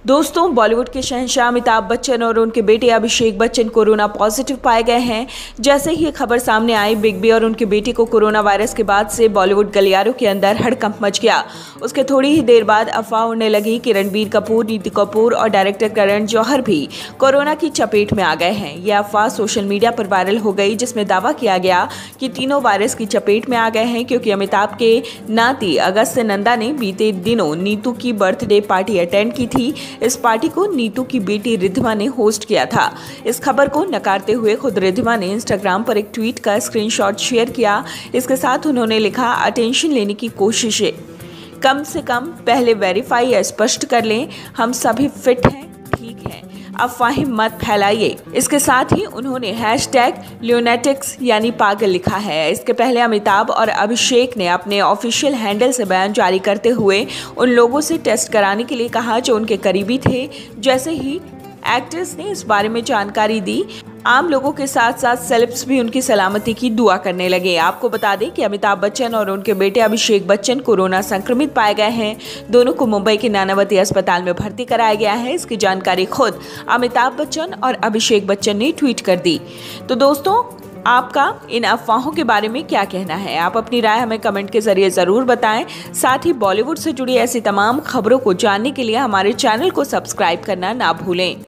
दोस्तों, बॉलीवुड के शहंशाह अमिताभ बच्चन और उनके बेटे अभिषेक बच्चन कोरोना पॉजिटिव पाए गए हैं। जैसे ही ये खबर सामने आई, बिग बी और उनके बेटे को कोरोना वायरस के बाद से बॉलीवुड गलियारों के अंदर हड़कंप मच गया। उसके थोड़ी ही देर बाद अफवाह उड़ने लगी कि रणबीर कपूर, नीतू कपूर और डायरेक्टर करण जौहर भी कोरोना की चपेट में आ गए हैं। यह अफवाह सोशल मीडिया पर वायरल हो गई, जिसमें दावा किया गया कि तीनों वायरस की चपेट में आ गए हैं, क्योंकि अमिताभ के नाती अगस्त्य नंदा ने बीते दिनों नीतू की बर्थडे पार्टी अटेंड की थी। इस पार्टी को नीतू की बेटी रिद्धिमा ने होस्ट किया था। इस खबर को नकारते हुए खुद रिद्धिमा ने इंस्टाग्राम पर एक ट्वीट का स्क्रीनशॉट शेयर किया। इसके साथ उन्होंने लिखा, अटेंशन लेने की कोशिशें कम से कम पहले वेरीफाई या स्पष्ट कर लें, हम सभी फिट हैं, ठीक है, अफवाहें मत फैलाइए। इसके साथ ही उन्होंने #ल्यूनेटिक्स यानी पागल लिखा है। इसके पहले अमिताभ और अभिषेक ने अपने ऑफिशियल हैंडल से बयान जारी करते हुए उन लोगों से टेस्ट कराने के लिए कहा जो उनके करीबी थे। जैसे ही एक्टर्स ने इस बारे में जानकारी दी, आम लोगों के साथ साथ सेलेब्स भी उनकी सलामती की दुआ करने लगे। आपको बता दें कि अमिताभ बच्चन और उनके बेटे अभिषेक बच्चन कोरोना संक्रमित पाए गए हैं। दोनों को मुंबई के नानावती अस्पताल में भर्ती कराया गया है। इसकी जानकारी खुद अमिताभ बच्चन और अभिषेक बच्चन ने ट्वीट कर दी। तो दोस्तों, आपका इन अफवाहों के बारे में क्या कहना है? आप अपनी राय हमें कमेंट के जरिए ज़रूर बताएं। साथ ही बॉलीवुड से जुड़ी ऐसी तमाम खबरों को जानने के लिए हमारे चैनल को सब्सक्राइब करना ना भूलें।